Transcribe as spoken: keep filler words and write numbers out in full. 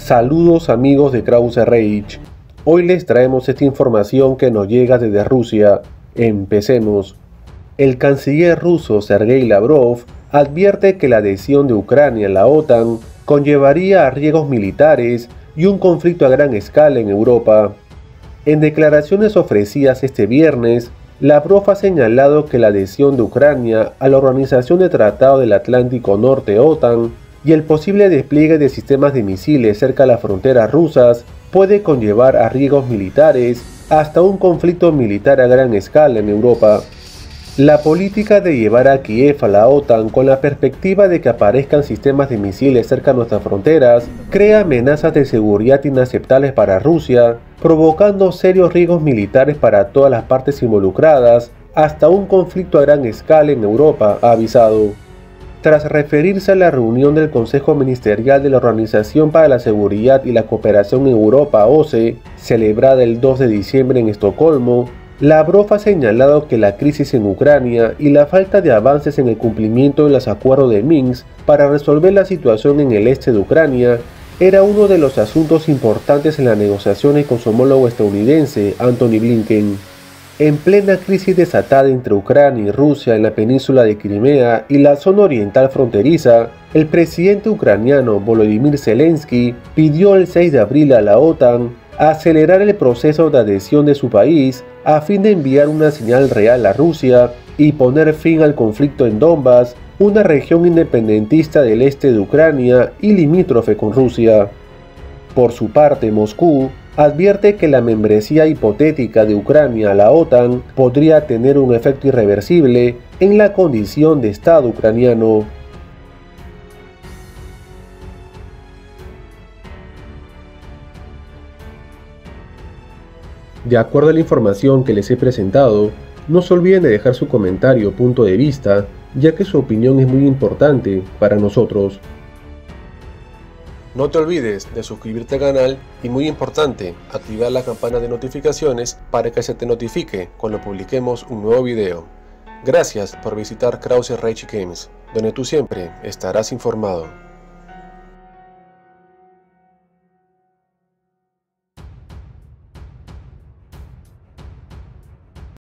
Saludos amigos de Krause Rage. Hoy les traemos esta información que nos llega desde Rusia. Empecemos. El canciller ruso Sergei Lavrov advierte que la adhesión de Ucrania a la OTAN conllevaría a riesgos militares y un conflicto a gran escala en Europa. En declaraciones ofrecidas este viernes, Lavrov ha señalado que la adhesión de Ucrania a la Organización de Tratado del Atlántico Norte OTAN y el posible despliegue de sistemas de misiles cerca de las fronteras rusas puede conllevar a riesgos militares hasta un conflicto militar a gran escala en Europa. La política de llevar a Kiev a la OTAN con la perspectiva de que aparezcan sistemas de misiles cerca de nuestras fronteras crea amenazas de seguridad inaceptables para Rusia, provocando serios riesgos militares para todas las partes involucradas, hasta un conflicto a gran escala en Europa, ha avisado. Tras referirse a la reunión del Consejo Ministerial de la Organización para la Seguridad y la Cooperación en Europa, O S C E, celebrada el dos de diciembre en Estocolmo, Lavrov ha señalado que la crisis en Ucrania y la falta de avances en el cumplimiento de los acuerdos de Minsk para resolver la situación en el este de Ucrania era uno de los asuntos importantes en las negociaciones con su homólogo estadounidense, Antony Blinken. En plena crisis desatada entre Ucrania y Rusia en la península de Crimea y la zona oriental fronteriza, el presidente ucraniano Volodymyr Zelensky pidió el seis de abril a la OTAN acelerar el proceso de adhesión de su país a fin de enviar una señal real a Rusia y poner fin al conflicto en Donbass, una región independentista del este de Ucrania y limítrofe con Rusia. Por su parte, Moscú advierte que la membresía hipotética de Ucrania a la OTAN podría tener un efecto irreversible en la condición de Estado ucraniano. De acuerdo a la información que les he presentado, no se olviden de dejar su comentario o punto de vista, ya que su opinión es muy importante para nosotros. No te olvides de suscribirte al canal y, muy importante, activar la campana de notificaciones para que se te notifique cuando publiquemos un nuevo video. Gracias por visitar Krause Rage Games, donde tú siempre estarás informado.